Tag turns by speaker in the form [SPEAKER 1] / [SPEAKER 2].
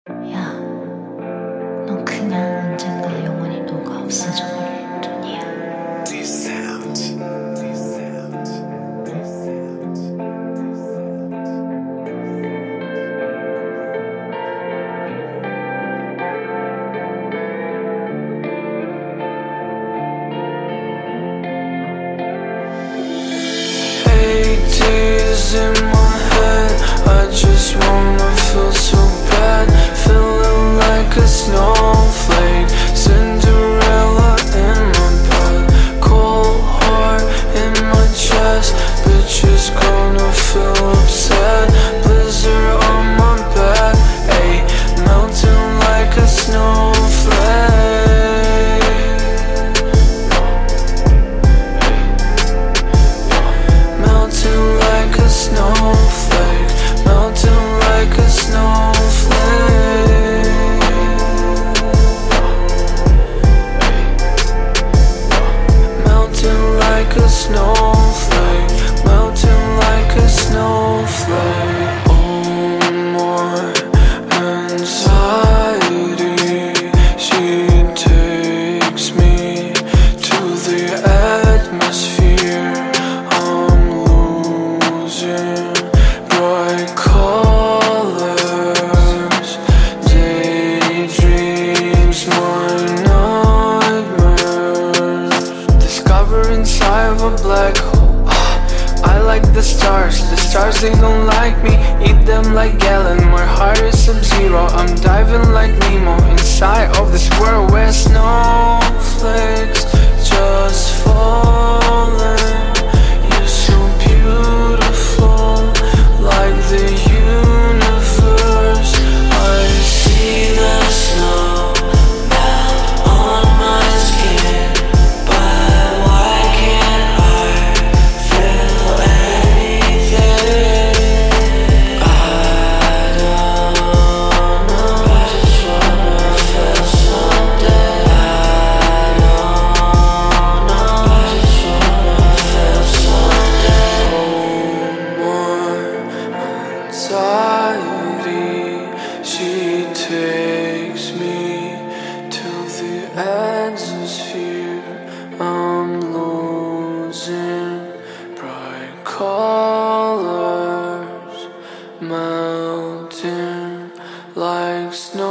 [SPEAKER 1] 야, 넌 그냥 언젠가 영원히 너가 없어져버릴 뿐이야.
[SPEAKER 2] Descent. Days in my head, I just wanna feel so bad, feeling like a snowflake, Cinderella in my bed, cold heart in my chest, bitches gonna feel upset, blizzard on my back, ayy, melting like a snowflake. Melting like a snowflake, melting like a snowflake. Melting like a snowflake, melting like a snowflake. Oh, more anxiety, she takes me to the atmosphere. Bright colors, daydreams, my nightmares. Discover inside of a black hole. I like the stars they don't like me. Eat them like Galen, my heart is sub-zero. I'm diving like Nemo inside of this world where snowflakes just falling. You're so beautiful, like the universe. I see the snow melt on my skin, but why can't I feel anything? I don't know, I just wanna feel someday. I don't know, I just wanna feel someday. More anxiety, she takes me to the atmosphere. I'm losing bright colors, melting like snow.